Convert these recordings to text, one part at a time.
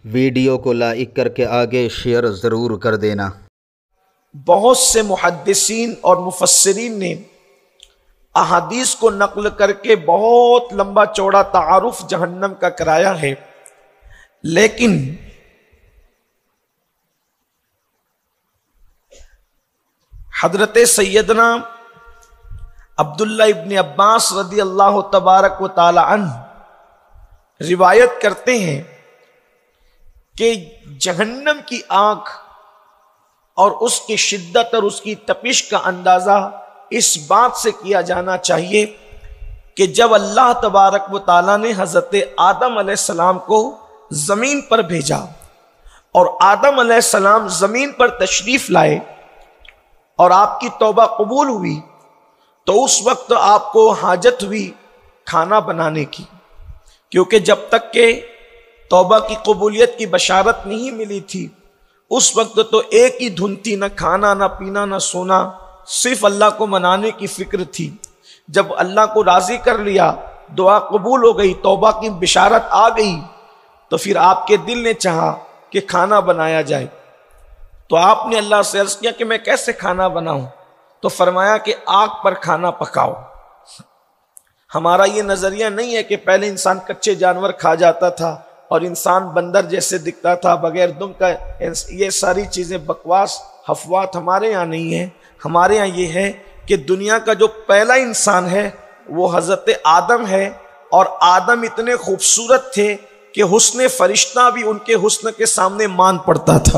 Video کو like کر کے آگے شیئر ضرور کر دینا۔ بہت سے محدثین اور مفسرین نے احادیث کو نقل کر کے بہت لمبا چوڑا تعارف جہنم کا کرایا ہے، لیکن حضرت سیدنا عبداللہ ابن عباس رضی اللہ تبارک و تعالی عنہ روایت کرتے ہیں کہ جہنم کی آگ اور اس کی شدت اور اس کی تپش کا اندازہ اس بات سے کیا جانا چاہیے کہ جب اللہ تبارک و تعالیٰ نے حضرت آدم علیہ السلام کو زمین پر بھیجا اور آدم علیہ السلام زمین پر تشریف لائے اور آپ کی توبہ قبول ہوئی، تو اس وقت آپ کو حاجت ہوئی کھانا بنانے کی، کیونکہ جب تک کہ توبہ کی قبولیت کی بشارت نہیں ملی تھی اس وقت تو ایک ہی دھن تھی، نہ کھانا نہ پینا نہ سونا، صرف اللہ کو منانے کی فکر تھی۔ جب اللہ کو راضی کر لیا، دعا قبول ہو گئی، توبہ کی بشارت آ گئی، تو پھر آپ کے دل نے چاہا کہ کھانا بنایا جائے۔ تو آپ نے اللہ سے عرض کیا کہ میں کیسے کھانا بناؤں؟ تو فرمایا کہ آگ پر کھانا پکاؤ۔ ہمارا یہ نظریہ نہیں ہے کہ پہلے انسان کچے جانور کھا جاتا تھا اور انسان بندر جیسے دکھتا تھا بغیر دم کا، یہ ساری چیزیں بکواس حفوات ہمارے یہاں نہیں ہیں۔ ہمارے یہاں یہ ہے کہ دنیا کا جو پہلا انسان ہے وہ حضرت آدم ہے، اور آدم اتنے خوبصورت تھے کہ حسن فرشتہ بھی ان کے حسن کے سامنے مان پڑتا تھا۔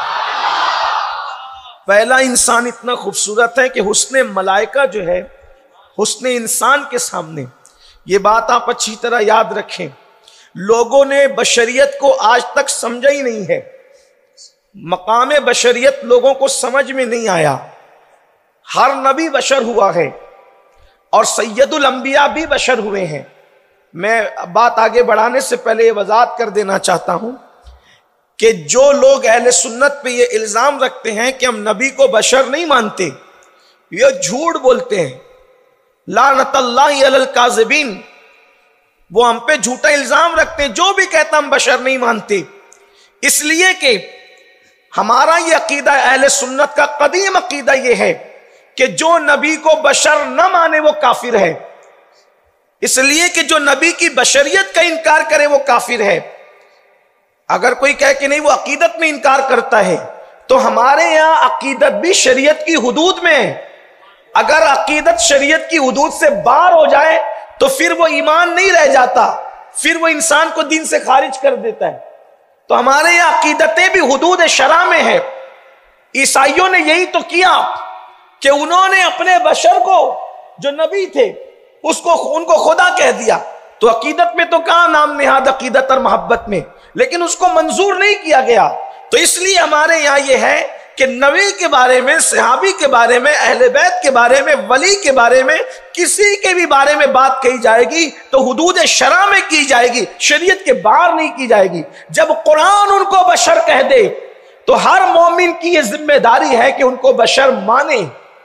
پہلا انسان اتنا خوبصورت ہے کہ حسن ملائکہ جو ہے حسن انسان کے سامنے، یہ بات آپ اچھی طرح یاد رکھیں۔ لوگوں نے بشریت کو آج تک سمجھا ہی نہیں ہے، مقام بشریت لوگوں کو سمجھ میں نہیں آیا۔ ہر نبی بشر ہوا ہے اور سید الانبیاء بھی بشر ہوئے ہیں۔ میں بات آگے بڑھانے سے پہلے یہ وضاحت کر دینا چاہتا ہوں کہ جو لوگ اہل سنت پہ یہ الزام رکھتے ہیں کہ ہم نبی کو بشر نہیں مانتے، یہ جھوٹ بولتے ہیں۔ لعنت اللہ علی الکاذبین، وہ ہم پہ جھوٹا الزام رکھتے ہیں۔ جو بھی کہتا ہم بشر نہیں مانتے، اس لیے کہ ہمارا یہ عقیدہ اہل سنت کا قدیم عقیدہ یہ ہے کہ جو نبی کو بشر نہ مانے وہ کافر ہے، اس لیے کہ جو نبی کی بشریت کا انکار کرے وہ کافر ہے۔ اگر کوئی کہے کہ نہیں وہ عقیدت میں انکار کرتا ہے، تو ہمارے یہاں عقیدت بھی شریعت کی حدود میں ہے۔ اگر عقیدت شریعت کی حدود سے باہر ہو جائے تو پھر وہ ایمان نہیں رہ جاتا، پھر وہ انسان کو دین سے خارج کر دیتا ہے۔ تو ہمارے یہاں عقیدتیں بھی حدود شرع میں ہے۔ عیسائیوں نے یہی تو کیا کہ انہوں نے اپنے بشر کو جو نبی تھے ان کو خدا کہہ دیا۔ تو عقیدت میں تو کہاں نام نہاد عقیدت اور محبت میں، لیکن اس کو منظور نہیں کیا گیا۔ تو اس لیے ہمارے یہاں یہ ہے کہ نبی کے بارے میں، صحابی کے بارے میں، اہل بیت کے بارے میں، ولی کے بارے میں، کسی کے بھی بارے میں بات کہی جائے گی تو حدود شرع میں کی جائے گی، شریعت کے باہر نہیں کی جائے گی۔ جب قرآن ان کو بشر کہہ دے تو ہر مومن کی یہ ذمہ داری ہے کہ ان کو بشر مانے،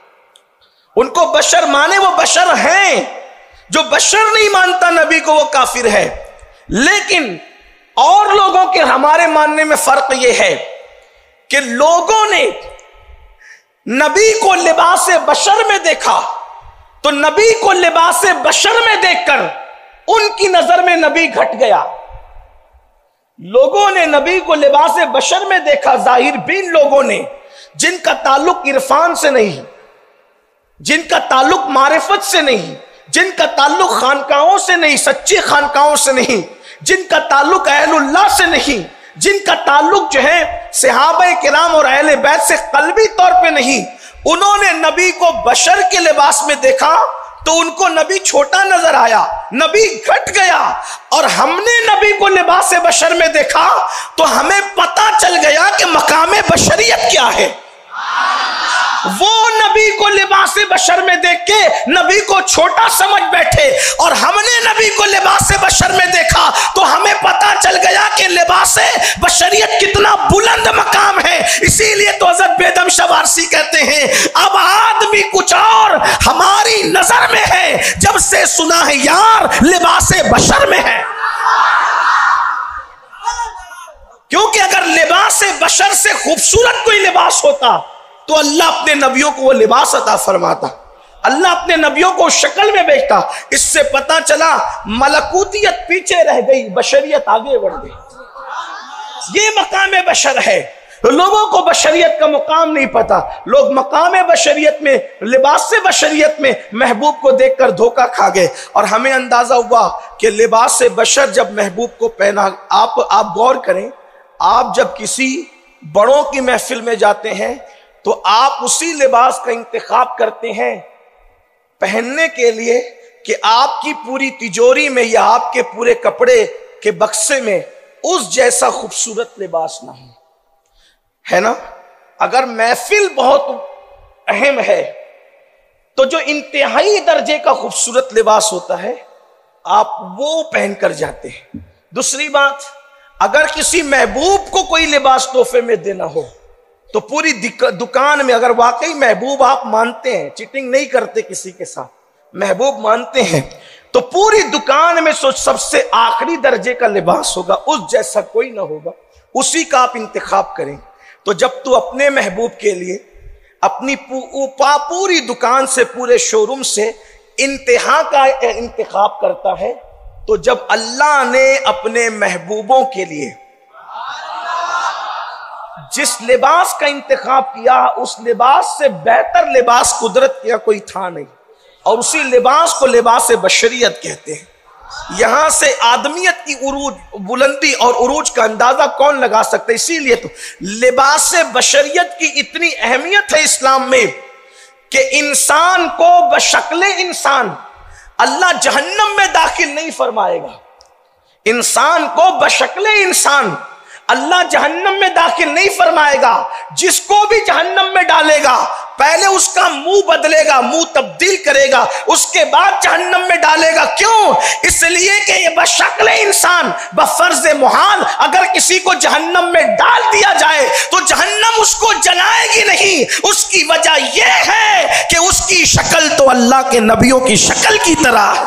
ان کو بشر مانے، وہ بشر ہیں۔ جو بشر نہیں مانتا نبی کو وہ کافر ہے۔ لیکن اور لوگوں کے ہمارے ماننے میں فرق یہ ہے کہ لوگوں نے نبی کو لباس بشر میں دیکھا، تو نبی کو لباس بشر میں دیکھ کر ان کی نظر میں نبی گھٹ گیا۔ لوگوں نے نبی کو لباس بشر میں دیکھا، ظاہر بین لوگوں نے، جن کا تعلق عرفان سے نہیں، جن کا تعلق معرفت سے نہیں، جن کا تعلق خانقاہوں سے نہیں، سچی خانقاہوں سے نہیں، جن کا تعلق اہل اللہ سے نہیں، جن کا تعلق جو ہے صحابہ کرام اور اہل بیت سے قلبی طور پہ نہیں، انہوں نے نبی کو بشر کے لباس میں دیکھا تو ان کو نبی چھوٹا نظر آیا، نبی گھٹ گیا۔ اور ہم نے نبی کو لباس بشر میں دیکھا تو ہمیں پتہ چل گیا کہ مقام بشریت کیا ہے۔ وہ نبی کو لباس بشر میں دیکھ کے نبی کو چھوٹا سمجھ بیٹھے، اور ہم نے نبی کو لباس بشر میں دیکھا تو ہمیں پتا چل گیا کہ لباس بشریت کتنا بلند مقام ہے۔ اسی لیے تو حضرت بیدم شاہ وارسی کہتے ہیں اب آدمی کچھ اور ہماری نظر میں ہے، جب سے سنا ہے یار لباس بشر میں ہے۔ बशर से खूबसूरत कोई लिबास होता तो अल्लाह अपने नबियों को वो लिबास अता फरमाता, अल्लाह अपने नबियों को शक्ल में भेजता। इससे पता चला मलकूतियत पीछे रह गई, बशरियत आगे बढ़ गई। ये मकाम बशर है। तो लोगों को बशरियत का मुकाम नहीं पता, लोग मकाम बशरियत में, लिबास से बशरियत में महबूब को देखकर धोखा खा गए। और हमें अंदाजा हुआ कि लिबास से बशर जब महबूब को पहना, आप गौर करें, आप जब किसी बड़ों की महफिल में जाते हैं तो आप उसी लिबास का इंतखाब करते हैं पहनने के लिए कि आपकी पूरी तिजोरी में या आपके पूरे कपड़े के बक्से में उस जैसा खूबसूरत लिबास ना हो, है ना। अगर महफिल बहुत अहम है तो जो इंतहाई दर्जे का खूबसूरत लिबास होता है आप वो पहनकर जाते हैं। दूसरी बात, अगर किसी महबूब को कोई लिबास तोहफे में देना हो तो पूरी दुकान में, अगर वाकई महबूब आप मानते हैं, चीटिंग नहीं करते किसी के साथ, महबूब मानते हैं, तो पूरी दुकान में सबसे आखिरी दर्जे का लिबास होगा, उस जैसा कोई ना होगा, उसी का आप इंतखाब करें। तो जब तू अपने महबूब के लिए अपनी पूरी दुकान से, पूरे शोरूम से इंतहा का इंतखाब करता है, तो जब अल्लाह ने अपने महबूबों के लिए जिस लिबास का इंतखाब किया, उस लिबास से बेहतर लिबास कुदरत का कोई था नहीं, और उसी लिबास को लिबास बशरियत कहते हैं। यहां से आदमियत की उरूज, बुलंदी और उरूज का अंदाजा कौन लगा सकता है। इसीलिए तो लिबास बशरियत की इतनी अहमियत है इस्लाम में कि इंसान को बशक्ले इंसान अल्लाह जहन्नम में दाखिल नहीं फरमाएगा। इंसान को बशक्ले इंसान अल्लाह जहन्नम में दाखिल नहीं फरमाएगा। जिसको भी जहन्नम में डालेगा पहले उसका मुंह बदलेगा, मुंह तब्दील करेगा, उसके बाद जहन्नम में डालेगा। क्यों? इसलिए कि ये बशक्ले इंसान बफर्ज मुहाल अगर किसी को जहन्नम में डाल दिया जाए तो जहन्नम उसको जलाएगी नहीं। उसकी वजह यह है कि उसकी शक्ल तो अल्लाह के नबियों की शक्ल की तरह है।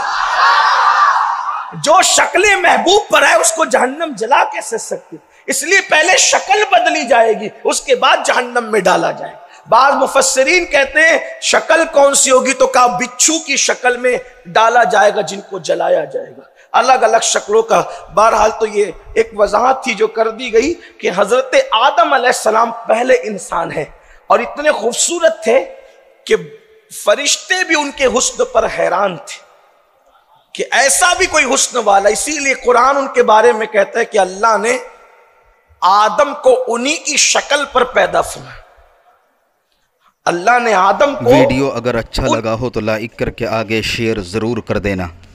जो शक्ल महबूब पर है उसको जहन्नम जला कैसे सकती? इसलिए पहले शक्ल बदली जाएगी, उसके बाद जहन्नम में डाला जाएगा। बाज मुफस्सिरीन कहते हैं शक्ल कौन सी होगी, तो कहा बिच्छू की शक्ल में डाला जाएगा जिनको जलाया जाएगा। अलग अलग शक्लों का। बहरहाल तो ये एक वजाहत थी जो कर दी गई कि हजरत आदम अलैहिस्सलाम पहले इंसान है और इतने खूबसूरत थे कि फरिश्ते भी उनके हुस्न पर हैरान थे कि ऐसा भी कोई हुस्न वाला। इसीलिए कुरान उनके बारे में कहता है कि अल्लाह ने आदम को उन्हीं की शक्ल पर पैदा फरमाया। अल्लाह ने आदम को। वीडियो अगर अच्छा लगा हो तो लाइक करके आगे शेयर जरूर कर देना।